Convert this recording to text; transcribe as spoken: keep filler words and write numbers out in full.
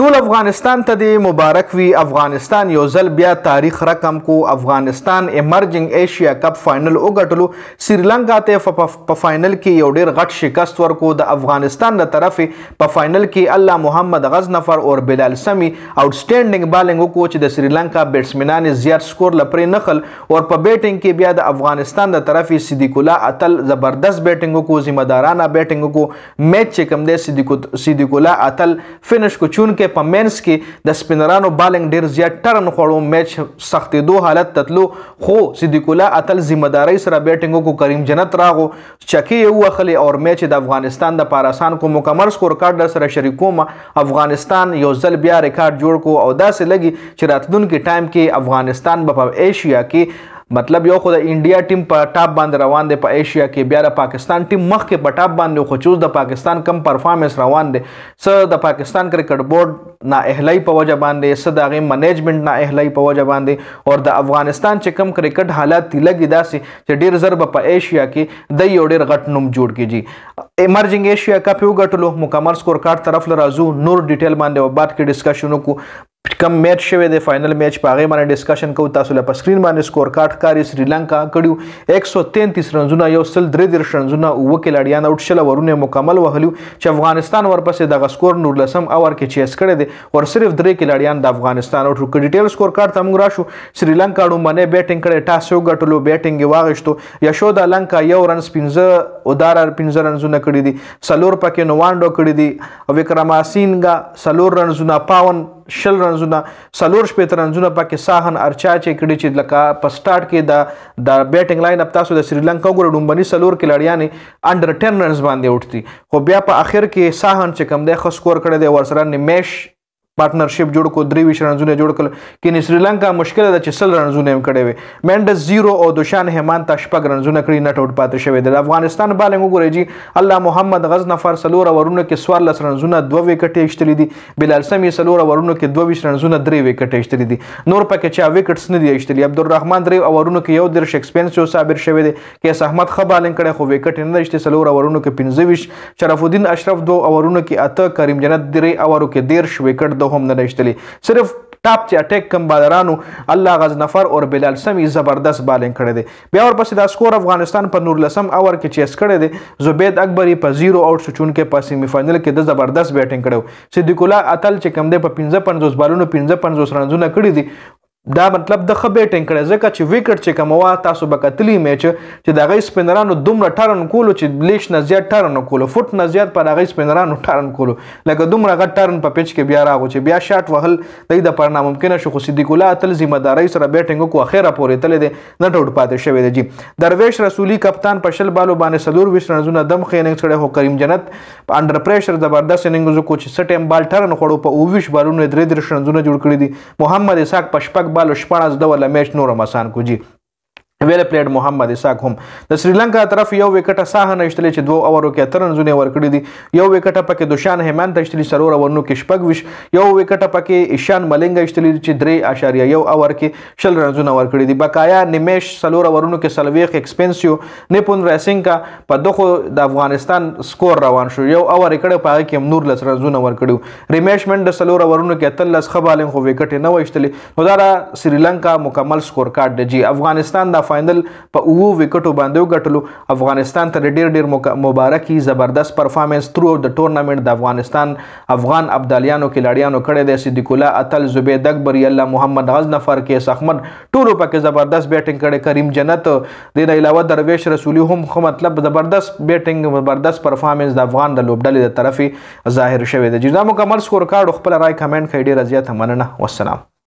ټول افغانستان ته د مبارک وي. افغانستان یو ځل بیا تاریخ رقم کو. افغانستان ایمرجنګ ایشیا کپ فائنل وګټلو. سریلانکا ته په فائنل کې یو ډیر غټ شکست ورکو. د افغانستان له طرفې په فائنل کې الله محمد غزنفر او بلال سمی آوټسټینډینګ بالینګ وکړو چې د سریلانکا بیټسمنان زیات سکور لپاره نخل او په بیټینګ کې بیا د افغانستان له طرفې صدیق الله اتل زبردست بیټینګ وکړو، ذمہ دارانه بیټینګ وکړو. میچ چې کوم دی صدیق الله اتل فینش کو چون کې په مینس کې د سپینرانو بالنګ ډیر زیات ټرن خوړو. میچ سختېدو حالت تتلو خو صدیق الله اتل ذمہ داري سره بیټینګ وکړو. کریم جنت راغو چکی یو وخلی او میچ د افغانستان د پاراسان کو مکمل سکور کارډ سره شریکوم. افغانستان یو ځل بیا ریکارډ جوړ کو او داسې لګي چې راتلونکي ټایم کې افغانستان په ایشیا کې مطلب یو خو د انډیا ټیم په ټاپ باندې روان دی، په ایشیا کې بیا د پاکستان ټیم مخکې په ټاپ باندې خو چوز د پاکستان کم پرفارمنس روان دی. څه د پاکستان کرکټ بورډ نا اهلي په وجه باندې، څه د هغې منیجمنټ نا اهلي په وجه باندې، او د افغانستان چې کم کرکټ حالات دي لګي داسې چې ډیر ضرب په ایشیا کې د یو ډیر غټ نوم جوړ کیږي. ایمرجنګ ایشیا کپ وګټلو. مکمل سکور کارت طرف له راځو، نور ډیټیل باندې او بعد کې ډسکشن وکړو. کم میچ شوی دی فائنل میچ په هغې باندې ډسکشن کوو. تاسو له په سکرین باندې سکور کارت ښکاري. سریلانکا کړي ایک سو تینتیس رنزونه، یو سل درې دېرش رنزونه، اووه کلاډیان اوټ، شل اورونه مکمل وهلي چې افغانستان ورپسې دغه سکور نورلسم اور کې چیس کړی دی ور صرف درې کلاډیان د افغانستان اوټ کړي. ډیټیل سکور کارت ته موږ راشو. سریلانکا ډومبنۍ بیټینګ کړی، ټاس یې وګټلو، بیټینګ یې واغېشتو. یشودا لنکا یو رنز پنځه اداره پنځه رنزونه کړي دي، څلور پکې نوانډو کړي دي، وکرماسینګا څلور رنزونه، پاون شل رنزونه، څلور شپېته رنزونه پکې ساهن ارچا چې کړي چې لکه په سټارټ کې د د بیټینګ لاین اپ تاسو د سریلانکا وګورئ ډومبني څلور کلاډیانې انډر ټن رنز باندې اوټ دي، خو بیا په اخر کې ساهن چې کوم دی ښه سکور کړی دی، ورسره نیمیش پارټنرشپ جوړ کو، درې ویشت رنزونه جوړ کړل. کینې سریلانکا مشکله ده چې سل رنزونه یې کړی وي. مینډس زیرو او دوشان هیمانتا شپږ رنزونه کړي، نټ آوټ پاتې شوی دی. د افغانستان بالنګ وګورئ جي، الله محمد غزنفر څلور اورونو کې څوارلس رنزونه، دوه وکټې ایشتلي دي. بلال سمی څلور اورونو کې دوه ویشت رنزونه، درې وکټې ایشتلي دي. نور پکې چا وکټس نه دي ایشتلي. عبدالرحمن درې اورونو کې یو دېرش ایکسپنسیو صابر شوی دی. کیس احمد ښه بالنګ کړی خو وکټ یې نه ایشتې، څلور اورونو کې پنځه ویشت. شرف الدین اشرف دوه اورونو کې اته، کریم جنت درې اورو کې دېرش وکټ د هم نه ایشتلي. صرف ټاپ چې اٹیک کم بالرانو الله غزنفر او بلال سمی زبردست بالنګ کړی دی. بیا ورپسې دا سکور افغانستان په نورلسم اور کې چیس کړی دی. زبید اکبري په زیرو آوټ شو، چونکې په سیمی فائنل کې د زبردست بیټینګ کړی. صدیق الله اتل چې کم دی په پنځه پنځوس بالونو پنځه پنځوس رنزونه کړي دي. دا مطلب د ښه بیټینګ کړی، ځکه چې وکټ چې کوم وه تاسو به کتلي میچ چې د هغې سپینرانو دومره ټرن کولو چې لیش نه زیات ټرن کولو، فوټ نه زیات پر هغې سپینرانو ټرن کولو، لکه دومره غټ ټرن په پیچ کې بیا راغو چې بیا شاټ وهل دی دپاره ناممکنه شو. خو صدیق الله اتل ذمه دارۍ سره بیټینګ وکړو، اخره پورې تللی دی، نټ آوټ پاتې شوی دی. جي درویش رسولي کپتان په شل بالو باندې څلور ویشت رنزونه دم ښه اننګز کړی، خو کریم جنت په انډر پریشر زبردست اننګز وکړو چې څه ټایم بال ټرن خوړو، په اوه ویشت بالونو یې درې دېرش رنزونه جوړ کړي دي. محمد اسحاق په شپږ بالو شپاړس ډول میچ نورم آسان کو. جی ویل پلیډ محمد اسحاق هم د سریلانکا طرف یو وکټه ساهن ایشتلی چې دوه اورو کې اته رنزونه ورکړي دي. یو وکټه پکې دوشان هیمانت ایشتلی څلور اورونو کې شپږ ویشت. یو وکټه پکې ایشان ملنګ ایشتلی چې درې اشاریه یو اور کې شل رنزونه ورکړي دي. بقایا نیمیش څلور اورونو کې څلوېښت ایکسپنسیو. نیپون ریسینګا په دغو د افغانستان سکور روان شو، یو اور یې کړی، په هغې کې هم نورلس رنزونه ورکړي. ریمیش منډ څلور اورونو کې اتلس ښه بالنګ، خو وکټ یې نه و ایشتلی. نو دا سریلانکا مکمل سکور کارډ دی. جي افغانستان دا فائنل په اوو وکټو باندې وګټلو. افغانستان ته ډیر ډیر مبارکي، زبردست پرفارمنس تھرو د ټورنامنټ د افغانستان افغان ابدالیانو کلاډیانو کړی دی. صدیق الله اتل، زبید اکبري، الله محمد غزنفر، کیس احمد ټولو پکې زبردست بیټینګ کړی. کریم جنت د نه علاوه درویش رسولي هم خو مطلب زبردست بیټینګ، زبردست پرفارمنس د افغان د لوبډلې د طرفې ظاهر شوی دی. دا مکمل سکور کارډ خپل رای کمنټ کړئ. ډیره زیاته مننه. والسلام.